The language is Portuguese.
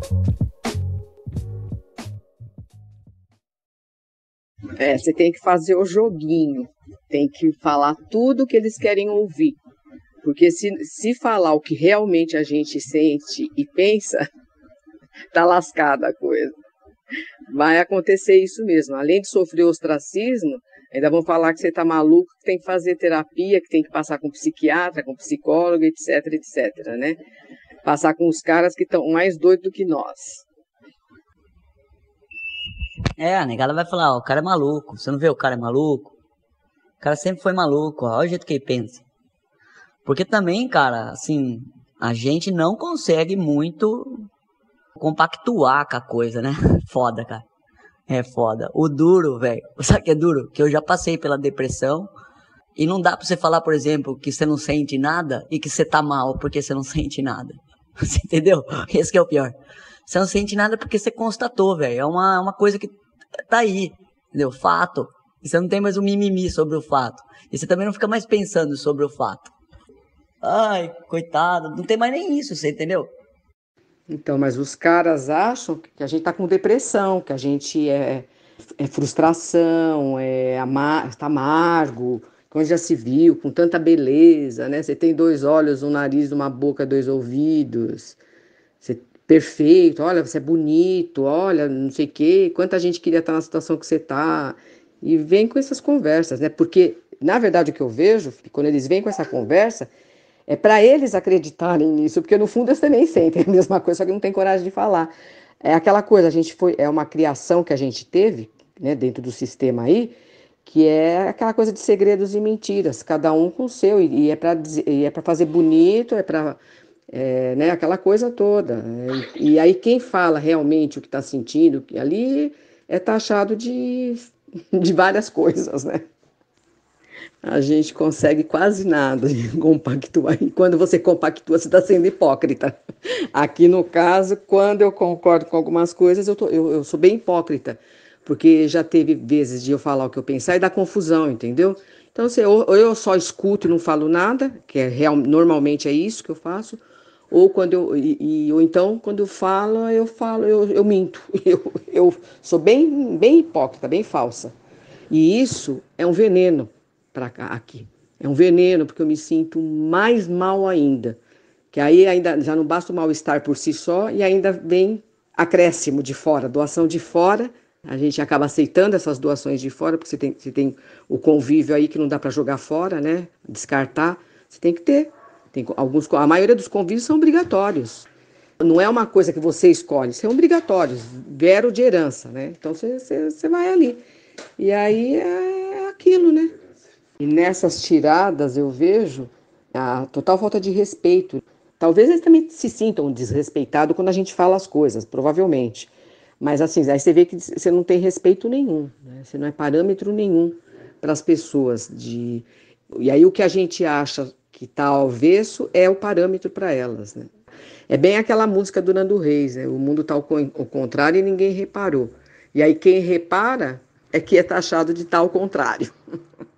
Você tem que fazer o joguinho, tem que falar tudo que eles querem ouvir. Porque se falar o que realmente a gente sente e pensa, tá lascada a coisa. Vai acontecer isso mesmo. Além de sofrer ostracismo, ainda vão falar que você tá maluco, que tem que fazer terapia, que tem que passar com psiquiatra, com psicólogo, etc, etc, né? Passar com os caras que estão mais doidos do que nós. A negada vai falar, ó, o cara é maluco, você não vê o cara é maluco? O cara sempre foi maluco, ó, olha o jeito que ele pensa. Porque também, cara, assim, a gente não consegue muito compactuar com a coisa, né? Foda, cara. É foda. O duro, velho, sabe o que é duro? Que eu já passei pela depressão e não dá pra você falar, por exemplo, que você não sente nada e que você tá mal porque você não sente nada. Você entendeu? Esse que é o pior. Você não sente nada porque você constatou, velho. É uma coisa que tá aí, entendeu? Fato. E você não tem mais um mimimi sobre o fato. E você também não fica mais pensando sobre o fato. Ai, coitado. Não tem mais nem isso, você entendeu? Então, mas os caras acham que a gente tá com depressão, que a gente é frustração, tá amargo, como já se viu, com tanta beleza, né? Você tem 2 olhos, um nariz, uma boca, 2 ouvidos. Você perfeito, olha, você é bonito, olha, não sei o quê, quanta gente queria estar na situação que você está. E vem com essas conversas, né? Porque, na verdade, o que eu vejo, quando eles vêm com essa conversa, é para eles acreditarem nisso, porque no fundo eles também sentem a mesma coisa, só que não tem coragem de falar. É aquela coisa, é uma criação que a gente teve, né, dentro do sistema aí, que é aquela coisa de segredos e mentiras, cada um com o seu, e é para fazer bonito, né, aquela coisa toda. E aí quem fala realmente o que está sentindo ali é taxado de várias coisas, né? A gente consegue quase nada de compactuar. E quando você compactua, você está sendo hipócrita. Aqui no caso, quando eu concordo com algumas coisas, eu sou bem hipócrita. Porque já teve vezes de eu falar o que eu pensar e dar confusão, entendeu? Então, ou eu só escuto e não falo nada, que normalmente é isso que eu faço, ou ou então quando eu minto. Eu sou bem hipócrita, bem falsa. E isso é um veneno para aqui. É um veneno porque eu me sinto mais mal ainda. Que aí ainda já não basta o mal-estar por si só e ainda vem acréscimo de fora, doação de fora. A gente acaba aceitando essas doações de fora, porque você tem o convívio aí que não dá para jogar fora, né? Descartar. Você tem que ter. A maioria dos convívios são obrigatórios. Não é uma coisa que você escolhe, são obrigatórios, vero de herança, né? Então você vai ali. E aí é aquilo, né? E nessas tiradas eu vejo a total falta de respeito. Talvez eles também se sintam desrespeitados quando a gente fala as coisas, provavelmente. Mas assim, aí você vê que você não tem respeito nenhum, né? Você não é parâmetro nenhum para as pessoas. E aí o que a gente acha que está ao avesso é o parâmetro para elas, né? É bem aquela música do Nando Reis, né? O mundo está ao contrário e ninguém reparou. E aí quem repara é que é taxado de tal contrário.